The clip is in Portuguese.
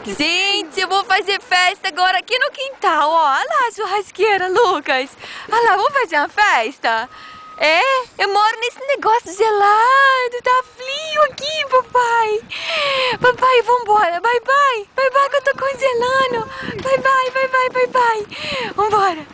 Gente, eu vou fazer festa agora aqui no quintal, ó. Olha lá a churrasqueira, Lucas. Olha lá, vamos fazer uma festa? É, eu moro nesse negócio gelado, tá frio aqui, papai. Papai, vambora, bye bye. Bye bye que eu tô congelando. Bye bye, bye bye, bye bye. Vambora.